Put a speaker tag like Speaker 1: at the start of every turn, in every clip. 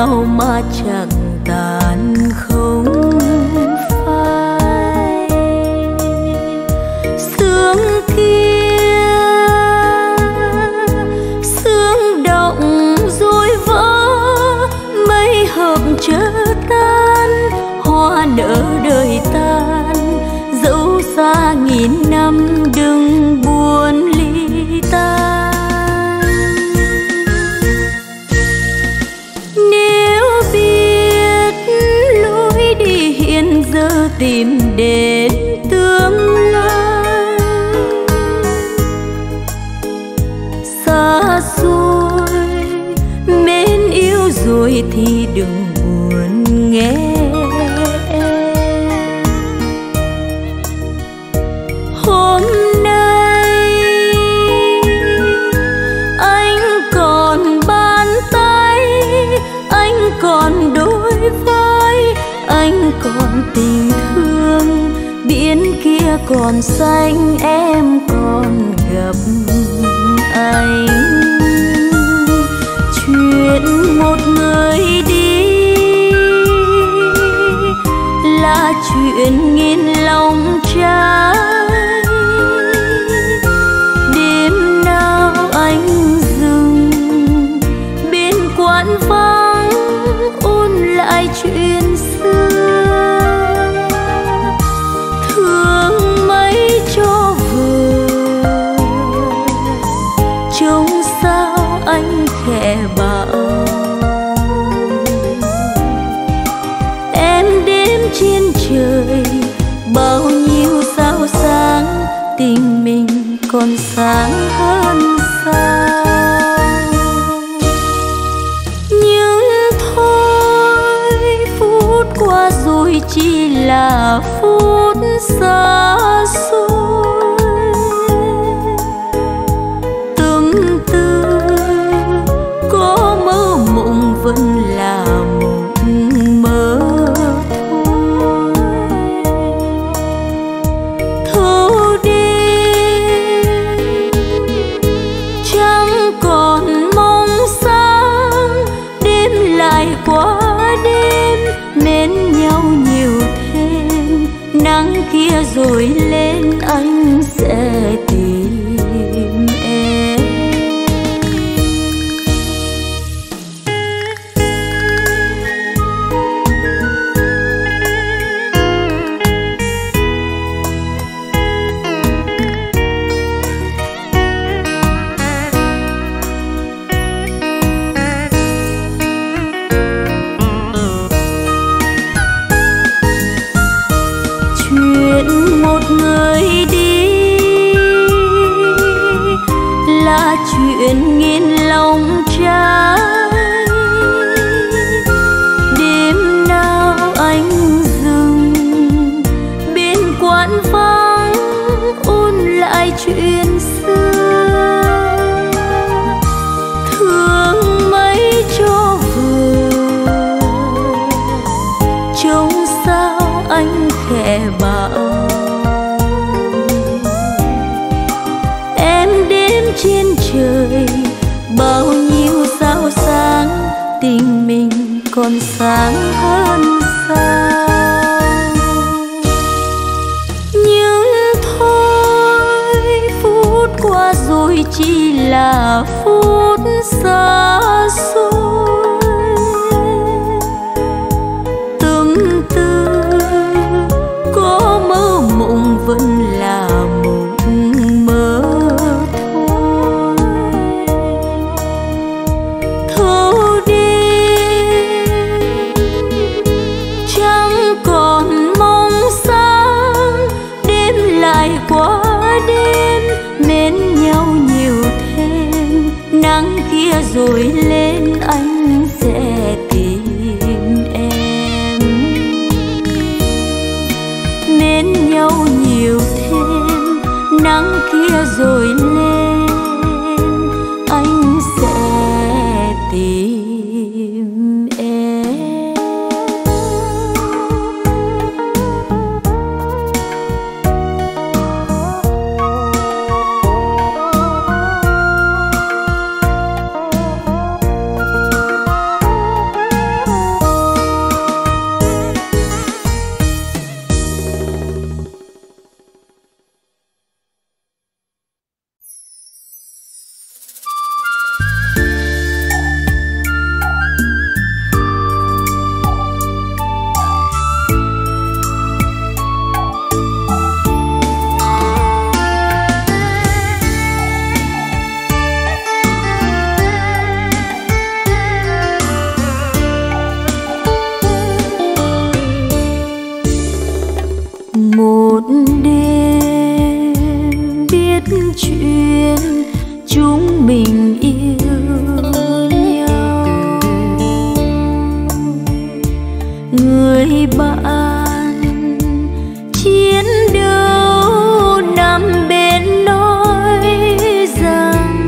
Speaker 1: đau mà chẳng tàn không phai. Sương kia sương động rồi vỡ, mây hợp chớ tan, hoa nở đời tan. Dẫu xa nghìn năm đừng buồn ly tan. Nếu biết lối đi hiện giờ tìm đến tương lai, xa xôi mến yêu rồi thì đừng buồn nghe. Hôm nay anh còn bàn tay, anh còn đôi vai, anh còn tình thương. Biển kia còn xanh, em còn gặp anh. Chuyện một người đi là chuyện nghìn lòng trai. Đêm nào anh dừng bên quán vắng, ôn lại chuyện xưa. Thương mấy cho vừa, trông sao anh khẽ bảo. Em đêm trên trời bao nhiêu sao sáng, tình mình còn sáng hơn sao. Nhưng thôi phút qua rồi chỉ là phút xa xôi. Tâm tư có mơ mộng vẫn là mộng mơ thôi. Thâu đêm chẳng còn mong sáng, đêm lại qua đêm mến nhau nhiều thêm. Nắng kia rồi lên anh sẽ tìm em. Chuyện một người đi là chuyện nghìn lòng trai. Đêm nào anh dừng bên quán vắng, ôn lại chuyện xưa. Thương mấy cho vừa, trông sao anh khẽ bảo. Em đêm trên trời bao nhiêu sao sáng, tình mình còn sáng hơn sao. Nhưng thôi phút qua rồi chỉ là phút xa xôi. Tâm tư có mơ mộng vẫn là mộng mơ thôi. Thâu đêm chẳng còn mong sáng, đêm lại qua đêm mến nhau nhiều thêm. Nắng kia rồi lên anh sẽ tìm em. Mến nhau nhiều thêm, nắng kia rồi lên anh sẽ tìm em. chuyện chúng mình yêu nhau. Người bạn chiến đấu nằm bên nói rằng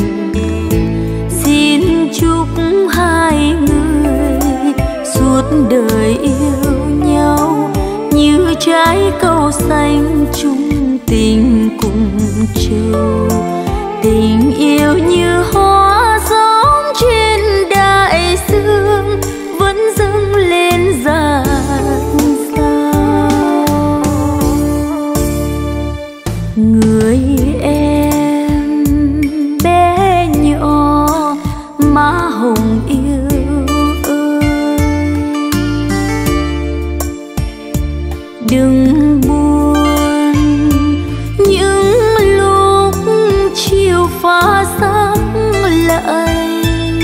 Speaker 1: xin chúc hai người suốt đời yêu nhau như trái cầu xanh chung tình cùng châu. Tình yêu như hoa giống trên đại dương vẫn dâng lên dạt dào. Người em bé nhỏ má hồng yêu ơi, đừng buồn những lúc chiều phá sắc lạnh.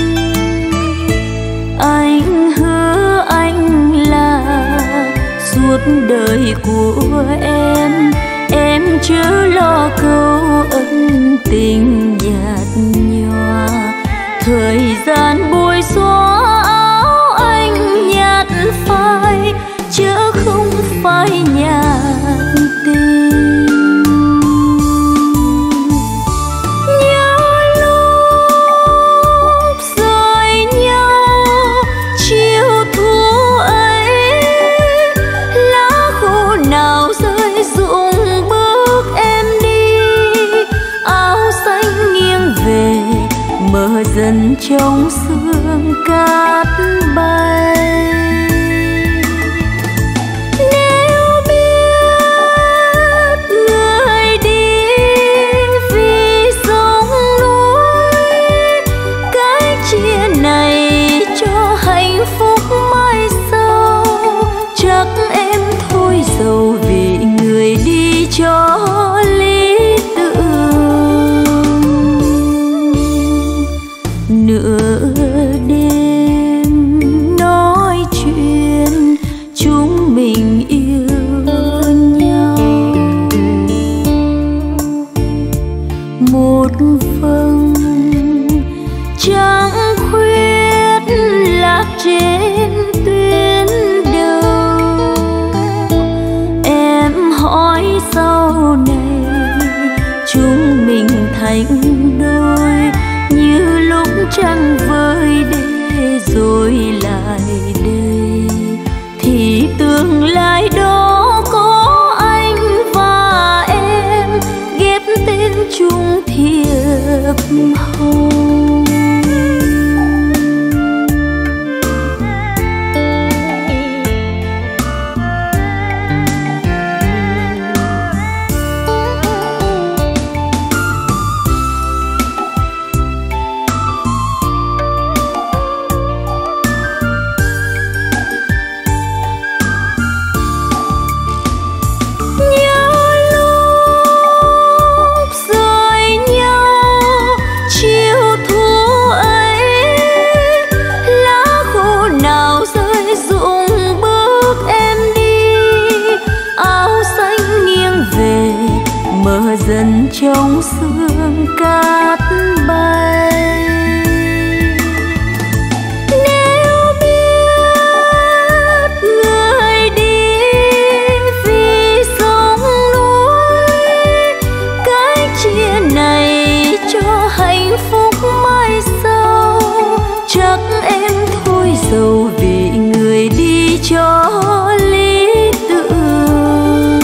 Speaker 1: Anh hứa anh là suốt đời của em chớ lo câu ân tình nhạt nhòa. Thời gian bôi xóa áo anh nhạt phai chớ không phai nhạt tình. Nhớ lúc rời nhau chiều thu ấy, lá khô nào rơi rụng bước em đi. Áo xanh nghiêng về mờ dần trong sương cát bay. Nếu biết người đi vì sông núi, cái chia này cho hạnh phúc mai sau. Chắc em thôi giàu vì người đi cho lý tưởng. Nửa đêm nói chuyện chúng mình yêu nhau. Một vầng trăng khuyết lạc trên tuyến đầu. Em hỏi sau này chúng mình thành đôi như lúc trăng vơi để rồi lại đây. Thì tương lai đó có anh và em ghép tên chung thiệp hồng. Dần trong sương cát bay. Nếu biết người đi vì sông núi, cái chia này cho hạnh phúc mai sau. Chắc em thôi giàu vì người đi cho lý tưởng.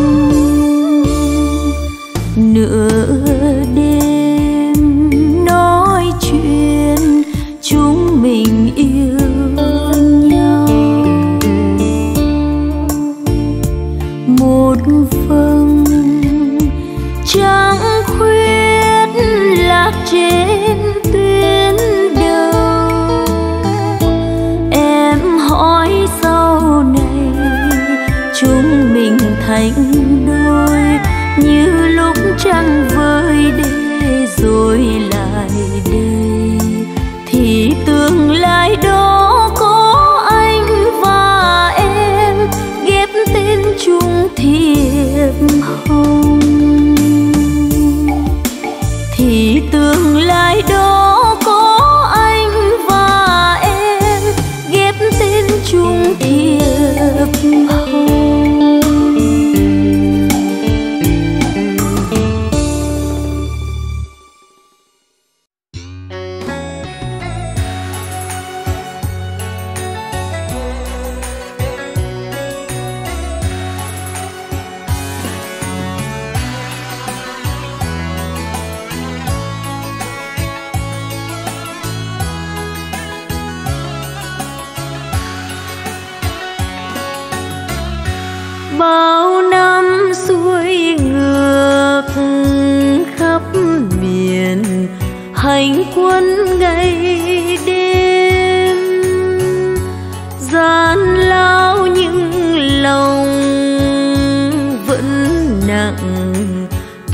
Speaker 1: Nửa đêm nói chuyện chúng mình yêu nhau. Một vầng trăng khuyết lạc trên tuyến đầu. Em hỏi sau này chúng mình thành đôi như lúc trăng vơi để rồi lại đây. Thì tương lai đó có anh và em ghép tên chung thiệp hồng.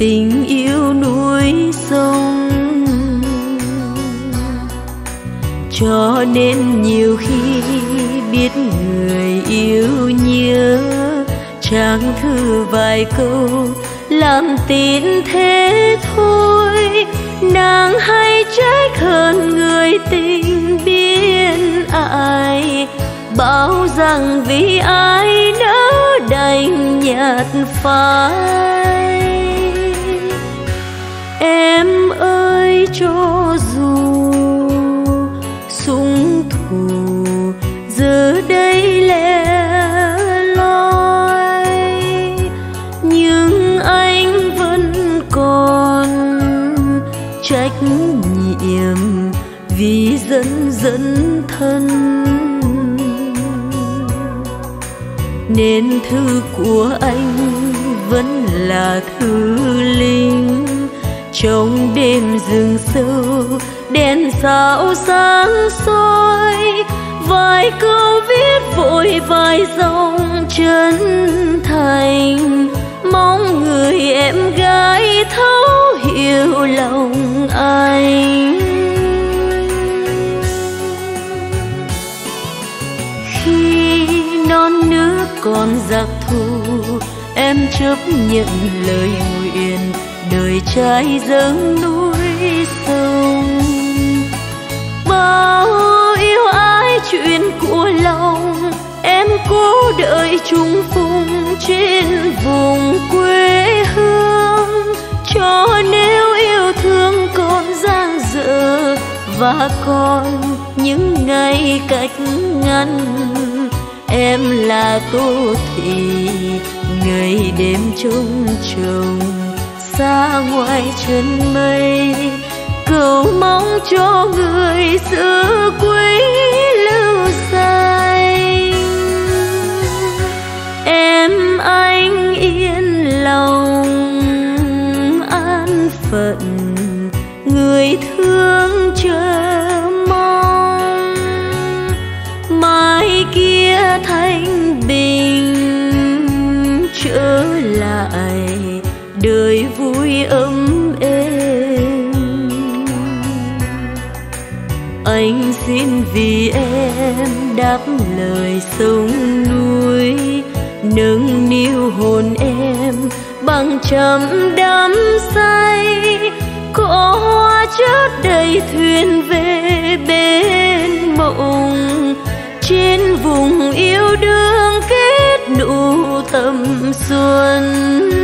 Speaker 1: tình yêu núi sông. Cho nên nhiều khi biết người yêu nhớ, chẳng thư vài câu làm tin thế thôi. Nàng hay trách hơn người tình biết ai, bảo rằng vì ai nỡ đành nhạt phai. Em ơi cho dù súng thù giờ đây lẻ loi, nhưng anh vẫn còn trách nhiệm vì dân thân. Nên thư của anh vẫn là thư linh, trong đêm rừng sâu đèn sao sáng soi. Vài câu viết vội vài dòng chân thành, mong người em gái thấu hiểu lòng anh. Khi non nước còn giặc thù, em chấp nhận lời nguyện đời trai dâng núi sông. Bao yêu ai chuyện của lòng, em cố đợi chung phùng trên vùng quê hương. Cho nếu yêu thương còn dang dở và còn những ngày cách ngăn, em là Tô Thị ngày đêm trông chồng xa ngoài chân mây, cầu mong cho người xưa quý lưu danh. Em anh yên lòng an phận, người thương chờ mong mai kia thanh bình trở lại đời vui ấm êm. Anh xin vì em đáp lời sông núi, nâng niu hồn em bằng trăm đắm say. Cỏ hoa chớt đầy thuyền về bên mộng, trên vùng yêu đương kết nụ thầm xuân.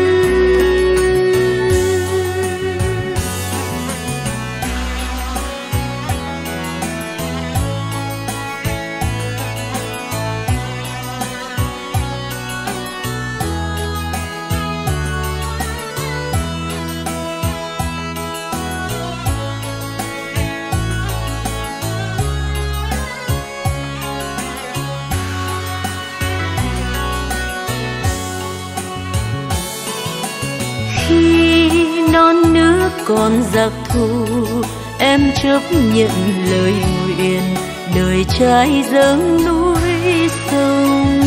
Speaker 1: Khi non nước còn giặc thù, em chấp nhận lời nguyện đời trai dâng núi sông.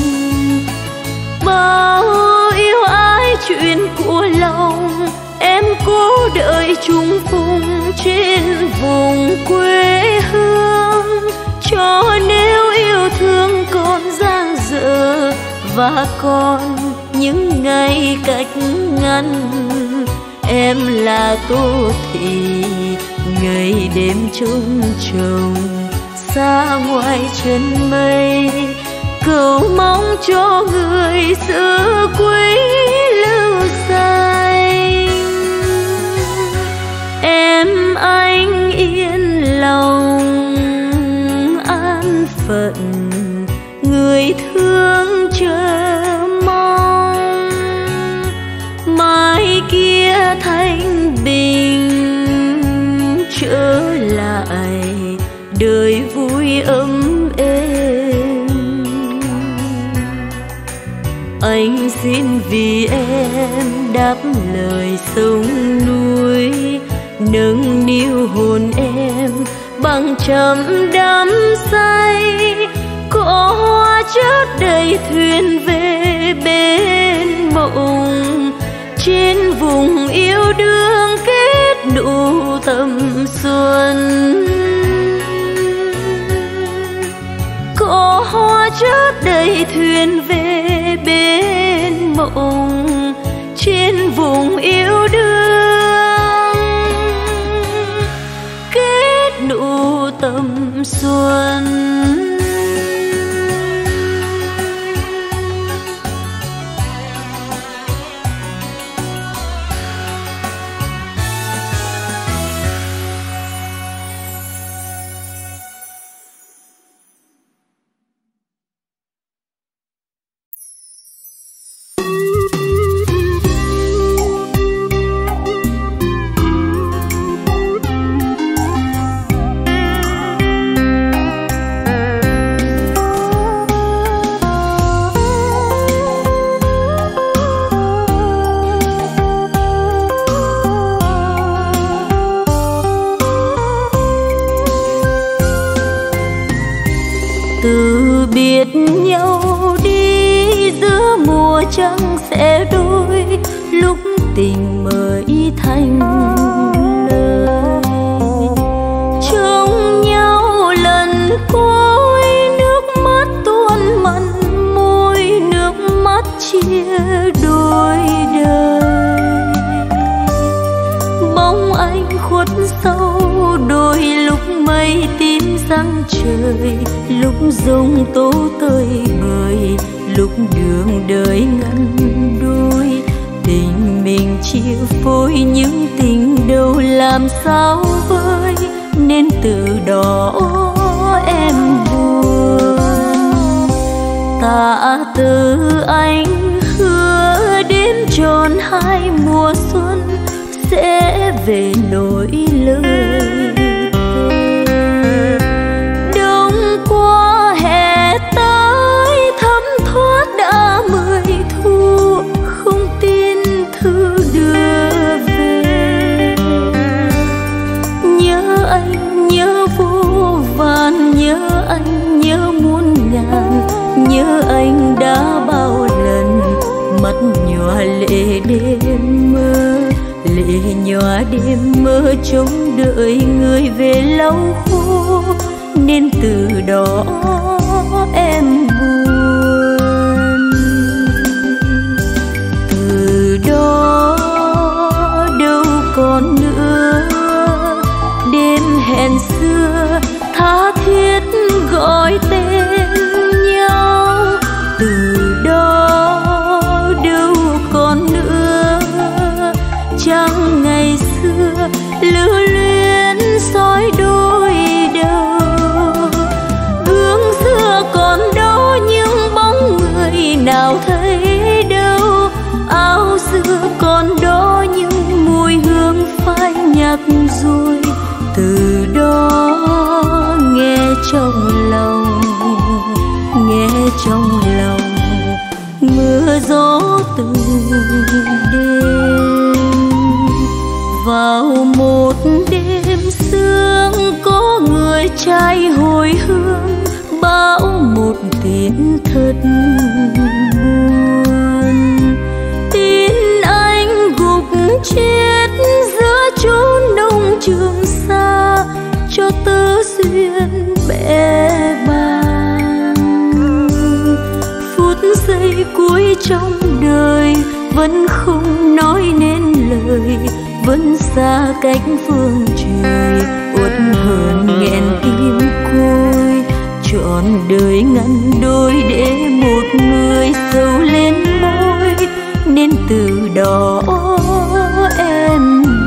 Speaker 1: Bao yêu ai chuyện của lòng, em cố đợi chung phùng trên vùng quê hương. Cho nếu yêu thương còn dang dở và còn những ngày cách ngăn, em là Tô Thị ngày đêm trông chồng xa ngoài chân mây, cầu mong cho người xưa quý lưu danh. Em anh yên lòng an phận, người thương chờ mong mai kia thanh bình trở lại đời vui ấm êm. Anh xin vì em đáp lời sông núi, nâng niu hồn em bằng trăm đắm say. Cỏ hoa chớt đầy thuyền về bên mộng, trên vùng yêu đương kết nụ tầm xuân. Có hoa chớp đầy thuyền về bên mộng trên vùng yêu đương kết nụ tầm xuân.
Speaker 2: từ biệt nhau đi giữa mùa trăng sẽ đôi, lúc tình mới thành lời. Trông nhau lần cuối, nước mắt tuôn mặn môi, nước mắt chia đôi đời. Bóng anh khuất sâu đôi lúc mây tím răng trời, lúc giông tố tơi bời, lúc đường đời ngăn đôi. Tình mình chia phôi những tình đâu làm sao vơi, nên từ đó em buồn. Tạ từ anh hứa đến tròn 2 mùa xuân sẽ về nỗi lời. Đông qua hè tới thấm thoát đã 10 thu, không tin thư đưa về. Nhớ anh nhớ vô vàn, nhớ anh nhớ muôn ngàn, nhớ anh đã bao lần mắt nhòa lệ đêm mơ. Lệ nhòa đêm mơ trông đợi người về lau khô, nên từ đó em buồn. Từ đó đâu còn nữa đêm hẹn xưa tha thiết gọi tên nhau. Từ đó đâu còn nữa chẳng ngày xưa lưu luyến soi đôi đầu. Gương xưa còn đó nhưng bóng người nào thấy đâu. Áo xưa còn đó nhưng mùi hương phai nhạt rồi. Từ đó nghe trong lòng, nghe trong lòng mưa gió từng đêm. Vào một đêm sương có người trai hồi hương, bão một tiếng thật buồn. Tin anh gục chết giữa chốn nông trường xa, cho tớ duyên bẽ bàng. Phút giây cuối trong đời vẫn không nói nên lời, vẫn xa cách phương trời, uất hờn nghẹn tim côi. Trọn đời ngăn đôi để một người sâu lên môi, nên từ đó em buồn.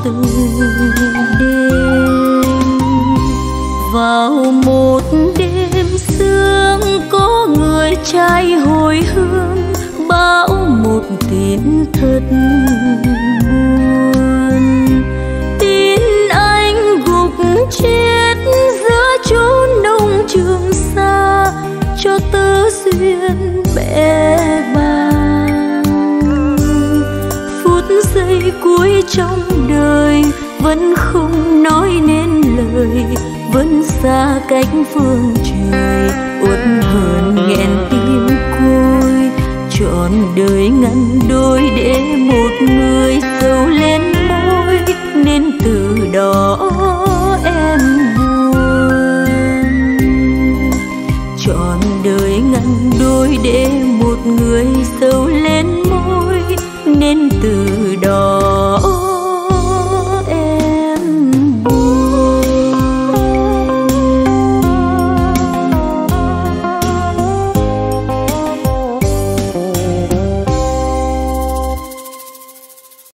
Speaker 2: từng đêm. Vào một đêm sương có người trai hồi hương báo một tin thật buồn. Tin anh gục chết giữa chốn nông trường xa, cho tơ duyên bẽ bàng. Phút giây cuối trong đời vẫn không nói nên lời, vẫn xa cách phương trời, uất hờn nghẹn tim côi. Trọn đời ngăn đôi để một người giàu lên